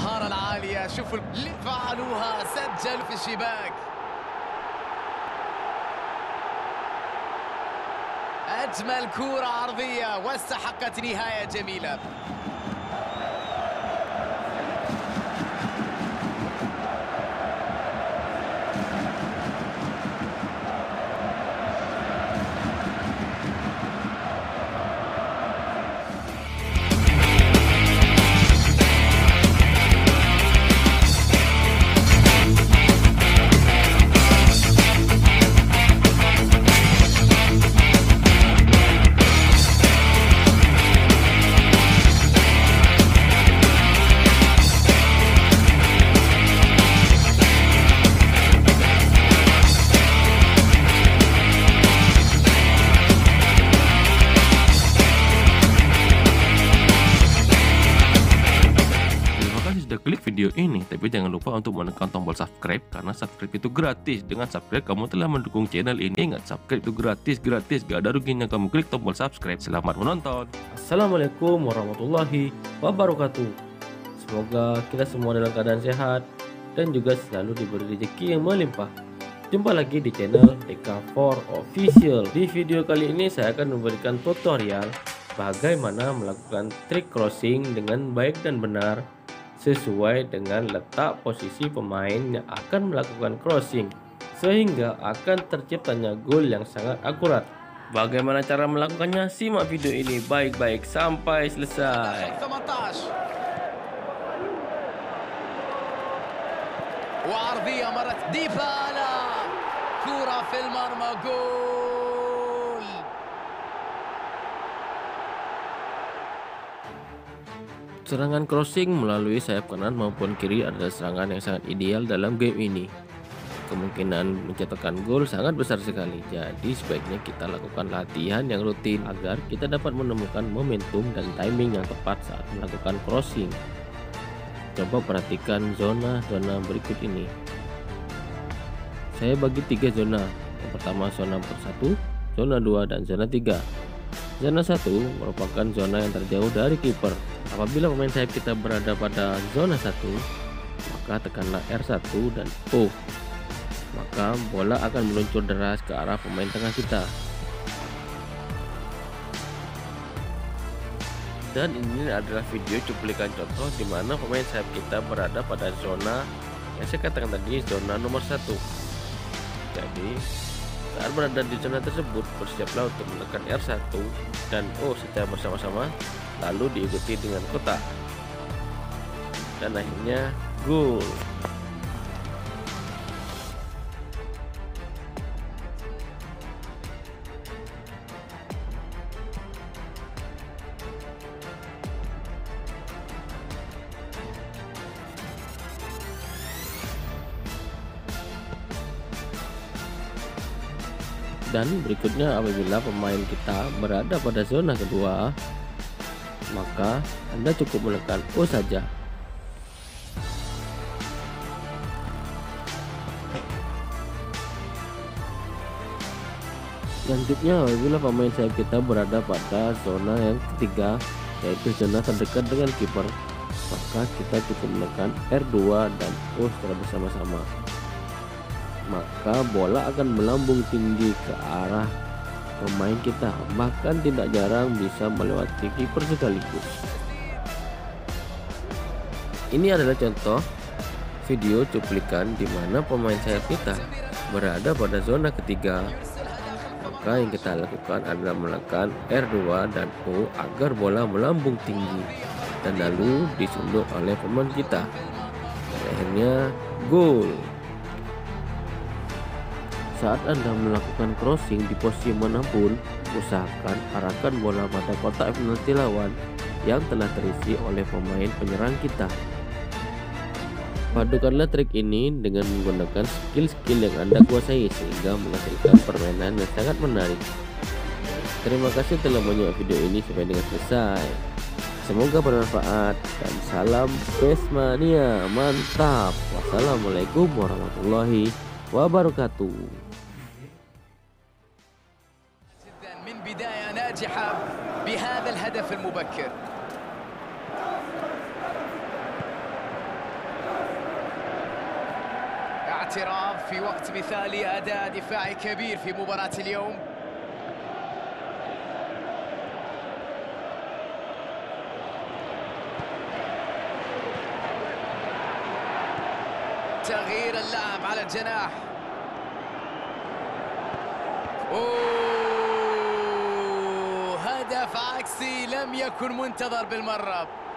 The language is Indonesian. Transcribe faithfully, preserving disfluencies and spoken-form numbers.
المهارة العالية. شوفوا اللي فعلوها، سجلوا في الشباك. أجمل كرة عرضية واستحقت نهاية جميلة. Sudah klik video ini, tapi jangan lupa untuk menekan tombol subscribe karena subscribe itu gratis. Dengan subscribe kamu telah mendukung channel ini. Ingat, subscribe itu gratis, gratis, gak ada ruginya kamu klik tombol subscribe. Selamat menonton. Assalamualaikum warahmatullahi wabarakatuh. Semoga kita semua dalam keadaan sehat dan juga selalu diberi rezeki yang melimpah. Jumpa lagi di channel D K empat Official. Di video kali ini saya akan memberikan tutorial bagaimana melakukan trik crossing dengan baik dan benar sesuai dengan letak posisi pemain yang akan melakukan crossing, sehingga akan terciptanya gol yang sangat akurat. Bagaimana cara melakukannya? Simak video ini baik-baik sampai selesai. وعرضية مرت ديبالا، كرة في المرمى، جول. Serangan crossing melalui sayap kanan maupun kiri adalah serangan yang sangat ideal dalam game ini. Kemungkinan mencetakkan gol sangat besar sekali. Jadi sebaiknya kita lakukan latihan yang rutin agar kita dapat menemukan momentum dan timing yang tepat saat melakukan crossing. Coba perhatikan zona-zona berikut ini. Saya bagi tiga zona. Yang pertama zona satu, zona dua, dan zona tiga. Zona satu merupakan zona yang terjauh dari kiper. Apabila pemain sayap kita berada pada zona satu, maka tekanlah R satu dan O. Maka bola akan meluncur deras ke arah pemain tengah kita. Dan ini adalah video cuplikan contoh di mana pemain sayap kita berada pada zona yang saya katakan tadi, zona nomor satu. Jadi saat berada di zona tersebut, bersiaplah untuk menekan R satu dan O secara bersama-sama, lalu diikuti dengan kotak, dan akhirnya gol. Dan berikutnya, apabila pemain kita berada pada zona kedua, maka Anda cukup menekan O saja. Selanjutnya, apabila pemain sayap kita berada pada zona yang ketiga, yaitu zona terdekat dengan kiper, maka kita cukup menekan R dua dan O secara bersama-sama. Maka bola akan melambung tinggi ke arah pemain kita, bahkan tidak jarang bisa melewati kiper sekaligus. Ini adalah contoh video cuplikan di mana pemain sayap kita berada pada zona ketiga. Maka yang kita lakukan adalah menekan R dua dan O agar bola melambung tinggi dan lalu disundul oleh pemain kita. Dan akhirnya gol. Saat Anda melakukan crossing di posisi manapun, usahakan arahkan bola pada kotak penalti lawan yang telah terisi oleh pemain penyerang kita. Padukanlah trik ini dengan menggunakan skill-skill yang Anda kuasai sehingga menghasilkan permainan yang sangat menarik. Terima kasih telah menonton video ini sampai dengan selesai. Semoga bermanfaat dan salam Pesmania, mantap. Wassalamualaikum warahmatullahi wabarakatuh. من بداية ناجحة بهذا الهدف المبكر. الاعتراض في وقت مثالي، أداء دفاعي كبير في مباراة اليوم. تغيير اللاعب على الجناح. أوه، هدف عكسي لم يكن منتظر بالمرة.